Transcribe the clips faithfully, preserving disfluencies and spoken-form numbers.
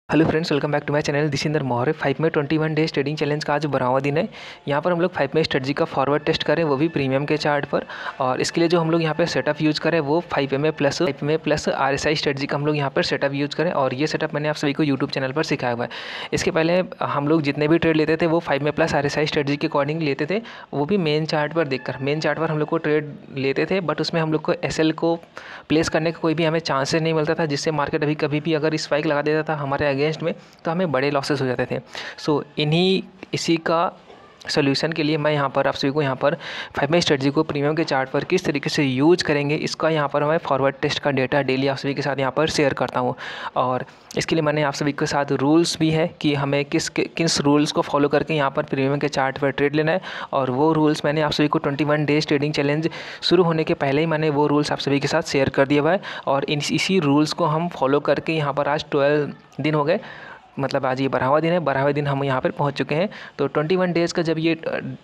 Hello friends, welcome back to my channel Dishinder Maurya. Five में twenty one days trading challenge का आज बारहवां दिन है। यहाँ पर हम लोग फाइव में स्ट्रेटजी का फॉरवर्ड टेस्ट करें, वो भी प्रीमियम के चार्ट पर। और इसके लिए जो हम लोग यहाँ पे सेटअप यूज़ करें वो फाइव में प्लस फाइव में plus R S I strategy का हम लोग यहाँ पर सेटअप यूज़ करें। और ये सेटअप मैंने आप सभी को यूट्यूब चैनल पर सिखाया हुआ है। इसके पहले हम लोग जितने भी ट्रेड लेते थे वो फाइव में plus R S I strategy के अकॉर्डिंग लेते थे, वो भी मेन चार्ट पर देखकर। मेन चार्ट पर हम लोग को ट्रेड लेते थे, बट उसमें हम लोग को एस एल को प्लेस करने का कोई भी हमें चांसेस नहीं मिलता था, जिससे मार्केट अभी कभी भी अगर स्पाइक लगा देता था हमारे अगेंस्ट में तो हमें बड़े लॉसेस हो जाते थे। सो so, इन्हीं इसी का सोल्यूशन के लिए मैं यहाँ पर आप सभी को यहाँ पर फाइव में स्ट्रेटजी को प्रीमियम के चार्ट पर किस तरीके से यूज करेंगे, इसका यहाँ पर मैं फॉरवर्ड टेस्ट का डेटा डेली आप सभी के साथ यहाँ पर शेयर करता हूँ। और इसके लिए मैंने आप सभी के साथ रूल्स भी है कि हमें किस किस रूल्स को फॉलो करके यहाँ पर प्रीमियम के चार्ट पर ट्रेड लेना है। और वो रूल्स मैंने आप सभी को twenty one days trading challenge शुरू होने के पहले ही मैंने वो रूल्स आप सभी के साथ शेयर कर दिया हुआ है। और इन इसी रूल्स को हम फॉलो करके यहाँ पर आज ट्वेल्व दिन हो गए, मतलब आज ये बारहवां दिन है। बारहवें दिन हम यहाँ पर पहुँच चुके हैं। तो ट्वेंटी वन डेज़ का जब ये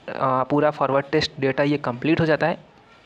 पूरा फॉरवर्ड टेस्ट डेटा ये कंप्लीट हो जाता है,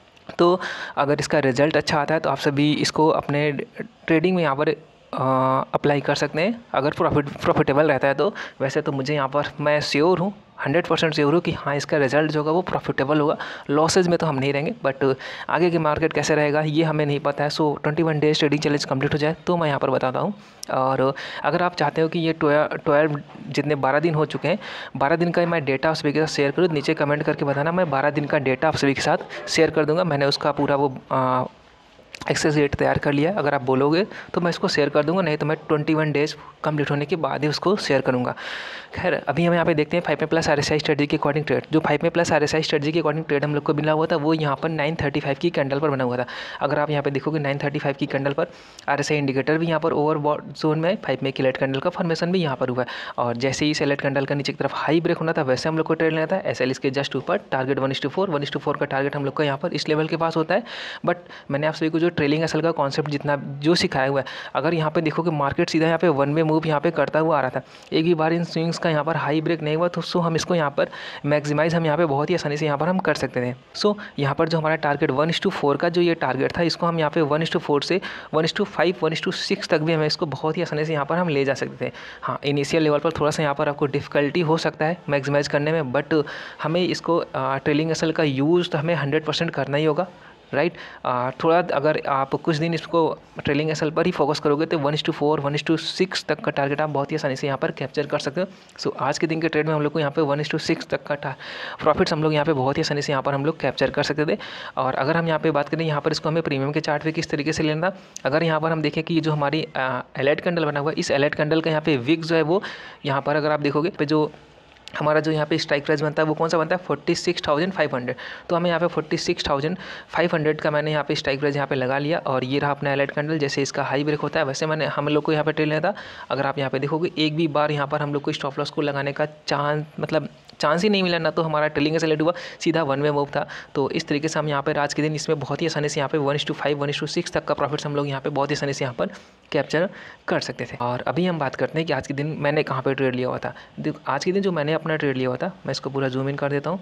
तो अगर इसका रिज़ल्ट अच्छा आता है तो आप सभी इसको अपने ट्रेडिंग में यहाँ पर अप्लाई कर सकते हैं, अगर प्रॉफिट प्रॉफिटेबल रहता है तो। वैसे तो मुझे यहाँ पर मैं श्योर हूँ, हंड्रेड परसेंट श्योर हूँ कि हाँ इसका रिजल्ट जो होगा वो प्रॉफिटेबल होगा। लॉसेज में तो हम नहीं रहेंगे, बट आगे के मार्केट कैसे रहेगा ये हमें नहीं पता है। So twenty one days trading challenge complete हो जाए तो मैं यहाँ पर बताता हूँ। और अगर आप चाहते हो कि ये ट्वेल्व जितने बारह दिन हो चुके हैं, बारह दिन का मैं डेटा आप सभी के साथ शेयर करूँ, नीचे कमेंट करके बताना। मैं बारह दिन का डेटा आप सभी के साथ शेयर कर दूँगा। मैंने उसका पूरा वो आ, एक्सेस रेट तैयार कर लिया है। अगर आप बोलोगे तो मैं इसको शेयर कर दूंगा, नहीं तो मैं ट्वेंटी वन डेज़ कंप्लीट होने के बाद ही उसको शेयर करूंगा। खैर अभी हम यहाँ पे देखते हैं फाइव में plus R S I strategy के अकॉर्डिंग ट्रेड। जो फाइव में plus R S I strategy के अकॉर्डिंग ट्रेड हम लोग को मिला हुआ था वो यहाँ पर नाइन थर्टी फाइव की कैंडल पर बना हुआ था। अगर आप यहाँ पे देखोगे नाइन थर्टी फाइव की कैंडल पर आर एस आई इंडिकेटर भी यहाँ पर ओवरबॉट जोन में, फाइव में की लेट कैंडल का फॉर्मेशन भी यहाँ पर हुआ है। और जैसे ही सेलेक्ट कैंडल का नीचे की तरफ हाई ब्रेक होना था वैसे हम लोग को ट्रेड लेना था। एस एल इसके जस्ट ऊपर target one is to four one is to four का टारगेट हम लोग का यहाँ पर इस लेवल के पास होता है। बट मैंने आप सभी को जो ट्रेलिंग एस एल का कॉन्सेप्ट जितना जो सिखाया हुआ है, अगर यहाँ पे देखोगे मार्केट सीधा यहाँ पे वन वे मूव यहाँ पे करता हुआ आ रहा था, एक भी बार इन स्विंग्स का यहाँ पर हाई ब्रेक नहीं हुआ, तो सो हम इसको यहाँ पर मैक्सिमाइज हम यहाँ पे बहुत ही आसानी से यहाँ पर हम कर सकते थे। सो यहाँ पर जो हमारा target one is to four का जो ये टारगेट था, इसको हम यहाँ पे वन इस टू फोर से one is to five one is to six तक भी हमें इसको बहुत ही आसानी से यहाँ पर हम ले जा सकते थे। हाँ, इनिशियल लेवल पर थोड़ा सा यहाँ पर आपको डिफिकल्टी हो सकता है मैक्सिमाइज करने में, बट हमें इसको ट्रेलिंग एस एल का यूज़ तो हमें हंड्रेड परसेंट करना ही होगा, राइट right? थोड़ा अगर आप कुछ दिन इसको ट्रेलिंग एस एल पर ही फोकस करोगे तो one is to four one is to six तक का टारगेट आप बहुत ही आसानी से यहाँ पर कैप्चर कर सकते हो। सो so, आज के दिन के ट्रेड में हम लोग को यहाँ पे वन इस टू सिक्स तक का प्रॉफिट्स हम लोग यहाँ पे बहुत ही आसानी से यहाँ पर हम लोग कैप्चर कर सकते थे। और अगर हम यहाँ पे बात करें यहाँ पर इसको हमें प्रीमियम के चार्ट पे किस तरीके से लेना, अगर यहाँ पर हम देखें कि जो हमारी एलाइट कैंडल बना हुआ है, इस एलाइट कैंडल का यहाँ पे विक जो है वो यहाँ पर अगर आप देखोगे पे जो हमारा जो यहाँ पे स्ट्राइक प्राइस बनता है वो कौन सा बनता है, forty six thousand five hundred. तो हमें यहाँ पे forty six thousand five hundred का मैंने यहाँ पे स्ट्राइक प्राइस यहाँ पे लगा लिया। और ये रहा अपना एलाइट कैंडल, जैसे इसका हाई ब्रेक होता है वैसे मैंने हम लोग को यहाँ पे ट्रेड लेना था। अगर आप यहाँ पे देखोगे एक भी बार यहाँ पर हम लोग को स्टॉप लॉस को लगाने का चांस मतलब चांस ही नहीं मिला, ना तो हमारा ट्रेलिंग एस एल हुआ, सीधा वन वे मूव था। तो इस तरीके से हम यहाँ पर आज के दिन इसमें बहुत ही आसानी से यहाँ पे one is to five one is to six तक का प्रॉफिट्स हम लोग यहाँ पे बहुत ही आसानी से यहाँ पर कैप्चर कर सकते थे। और अभी हम बात करते हैं कि आज के दिन मैंने कहाँ पे ट्रेड लिया हुआ था। देखो आज के दिन जो मैंने अपना ट्रेड लिया हुआ था, मैं इसको पूरा जूम इन कर देता हूँ,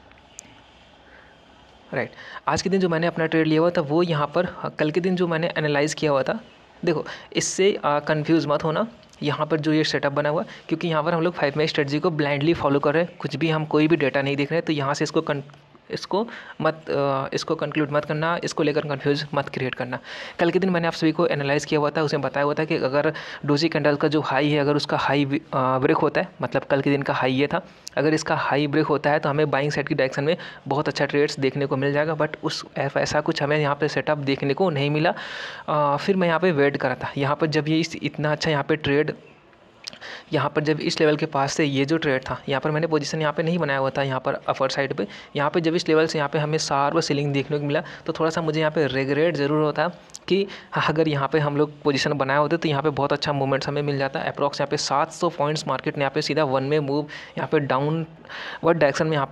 राइट right. आज के दिन जो मैंने अपना ट्रेड लिया हुआ था वो यहाँ पर कल के दिन जो मैंने एनालाइज़ किया हुआ था। देखो इससे कंफ्यूज मत होना, यहाँ पर जो ये सेटअप बना हुआ, क्योंकि यहाँ पर हम लोग फाइव में स्ट्रेटजी को ब्लाइंडली फॉलो कर रहे हैं, कुछ भी हम कोई भी डेटा नहीं देख रहे हैं। तो यहाँ से इसको कन, इसको मत इसको कंक्लूड मत करना, इसको लेकर कंफ्यूज मत क्रिएट करना। कल के दिन मैंने आप सभी को एनालाइज़ किया हुआ था, उसमें बताया हुआ था कि अगर डोजी कैंडल का जो हाई है, अगर उसका हाई ब्रेक होता है, मतलब कल के दिन का हाई ये था, अगर इसका हाई ब्रेक होता है तो हमें बाइंग साइड की डायरेक्शन में बहुत अच्छा ट्रेड्स देखने को मिल जाएगा। बट उस ऐसा कुछ हमें यहाँ पे सेटअप देखने को नहीं मिला। आ, फिर मैं यहाँ पे वेट करा था। यहाँ पर जब ये इस इतना अच्छा यहाँ पे ट्रेड यहाँ पर जब इस लेवल के पास से ये जो ट्रेड था, यहाँ पर मैंने पोजीशन यहाँ पे नहीं बनाया हुआ था, यहाँ पर अपर साइड पे, यहाँ पे जब इस लेवल से यहाँ पे हमें शार्प सीलिंग देखने को मिला तो थोड़ा सा मुझे यहाँ पे रिग्रेट ज़रूर होता कि अगर यहाँ पे हम लोग पोजीशन बनाए होते तो यहाँ पे बहुत अच्छा मूवमेंट्स हमें मिल जाता है। अप्रॉक्स यहाँ पे सात सौ पॉइंट्स मार्केट ने यहाँ पे सीधा वन में मूव यहाँ पे डाउन वर्ड डायरेक्शन में यहाँ पे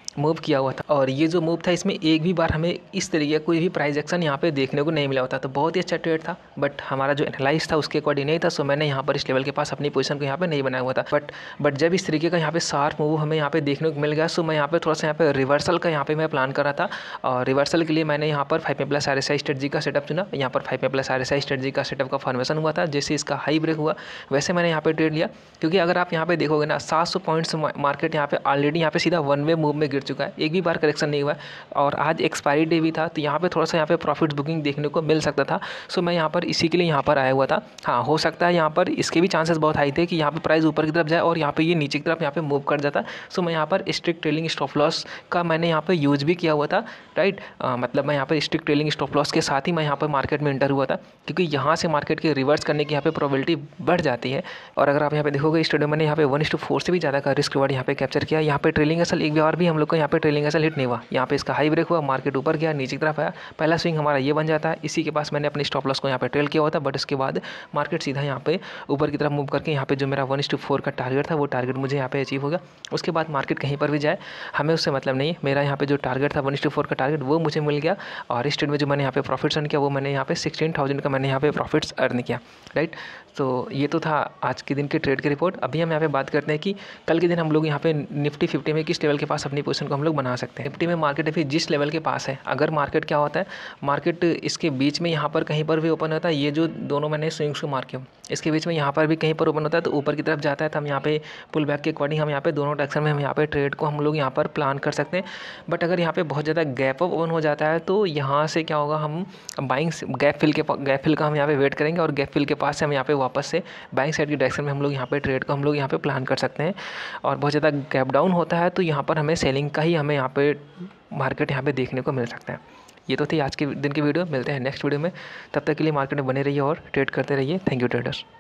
मूव किया हुआ था, और ये जो मूव था इसमें एक भी बार हमें इस तरीके का कोई भी प्राइस एक्शन यहाँ पे देखने को नहीं मिला होता। तो बहुत ही अच्छा ट्रेड था, बट हमारा जो एनालाइज था उसके अकॉर्डिंग नहीं था, सो मैंने यहाँ पर इस लेवल के पास अपनी पोजीशन को यहाँ पे नहीं बनाया हुआ था। बट बट जब इस तरीके का यहाँ पे शार्प मूव हमें यहाँ पे देखने को मिल गया, सो मैं यहाँ पे थोड़ा सा यहाँ पे रिवर्सल का यहाँ पे मैं प्लान कर रहा था, और रिवर्सल के लिए मैंने यहाँ पर फाइव में plus R S I strategy का सेटअप चुना। यहाँ पर फाइव में plus R S I strategy का सेटअप का फॉर्मेशन हुआ था, जैसे इसका हाई ब्रेक हुआ वैसे मैंने यहाँ पे ट्रेड लिया। क्योंकि अगर आप यहाँ पे देखोगे ना, सात सौ पॉइंट्स मार्केट यहाँ पे ऑलरेडी यहाँ पे सीधा वन वे मूव में गिर चुका है, एक भी बार करेक्शन नहीं हुआ है, और आज एक्सपायरी डे भी था, तो यहाँ पे थोड़ा सा यहाँ पे प्रॉफिट बुकिंग देखने को मिल सकता था। सो मैं यहाँ पर इसी के लिए यहाँ पर आया हुआ था। हाँ, हो सकता है यहाँ पर इसके भी चांसेस बहुत हाई थे कि यहाँ पे प्राइस ऊपर की तरफ जाए और यहाँ पे ये नीचे की तरफ यहाँ पे मूव कर जाता। सो मैं यहाँ पर स्ट्रिक्ट ट्रेलिंग स्टॉप लॉस का मैंने यहाँ पे यूज़ भी किया हुआ था, राइट। मतलब मैं यहाँ पर स्ट्रिक्ट ट्रेलिंग स्टॉप लॉस के साथ ही मैं यहाँ पर मार्केट में एंटर हुआ था, क्योंकि यहाँ से मार्केट के रिवर्स करने की यहाँ पे प्रोबेबिलिटी बढ़ जाती है। और अगर आप यहाँ पे देखोगे इस ट्रेड में मैंने यहाँ पे वन इस टू फोर से भी ज़्यादा का रिस्क रिवार्ड यहाँ पे कैप्चर किया। यहाँ पे ट्रेलिंग असल एक बार भी हम लोग को यहाँ पे ट्रेलिंग असल हिट नहीं हुआ। यहाँ पे इसका हाई ब्रेक हुआ, मार्केट ऊपर गया, नीचे की तरफ आया, पहला स्विंग हमारा ये बन जाता है। इसी के पास मैंने अपने स्टॉप लॉस को यहाँ पे ट्रेल किया हुआ था, बट उसके बाद मार्केट सीधा यहाँ पे ऊपर की तरफ मूव करके यहाँ पे जो मेरा वन इस टू फोर का टारगेट था वो टारगेट मुझे यहाँ पे अचीव हो गया। उसके बाद मार्केट कहीं पर भी जाए हमें उससे मतलब नहीं है, मेरा यहाँ पे जो टारगेट था वन इस टू फोर का टारगेट वो मुझे मिल गया। और इस ट्रेड में जो मैंने यहाँ पे प्रॉफिट्स अर्न किया वो मैंने यहाँ पे सिक्सटीन थाउजेंड का मैंने यहाँ पे प्रॉफिट्स अर्न किया, राइट। तो ये तो था आज के दिन के ट्रेड की रिपोर्ट। अभी हम यहाँ पे बात करते हैं कि कल के दिन हम लोग यहाँ पे निफ्टी फिफ्टी में किस लेवल के पास अपनी पोजीशन को हम लोग बना सकते हैं। निफ्टी में मार्केट अभी जिस लेवल के पास है, अगर मार्केट क्या होता है, मार्केट इसके बीच में यहाँ पर कहीं पर भी ओपन होता है, ये जो दोनों मैंने स्विंग्स को मार किया इसके बीच में यहाँ पर भी कहीं पर ओपन होता है तो ऊपर की तरफ जाता है, तो हम यहाँ पे पुल बैक के अकॉर्डिंग हम यहाँ पे दोनों डायरेक्शन में हम यहाँ पे ट्रेड को हम लोग यहाँ पर प्लान कर सकते हैं। बट अगर यहाँ पे बहुत ज़्यादा गैप अप ओपन हो जाता है तो यहाँ से क्या होगा, हम बाइंग गैप फिल के गैप फिल का हम यहाँ पे वेट करेंगे, और गैप फिल के पास से हम यहाँ पे वापस से बाइंग साइड की डायरेक्शन में हम लोग यहाँ पे ट्रेड को हम लोग यहाँ पे प्लान कर सकते हैं। और बहुत ज़्यादा गैप डाउन होता है तो यहाँ पर हमें सेलिंग का ही हमें यहाँ पे मार्केट यहाँ पे देखने को मिल सकता है। ये तो थी आज के दिन की वीडियो। मिलते हैं नेक्स्ट वीडियो में, तब तक के लिए मार्केट में बने रहिए और ट्रेड करते रहिए। Thank you traders.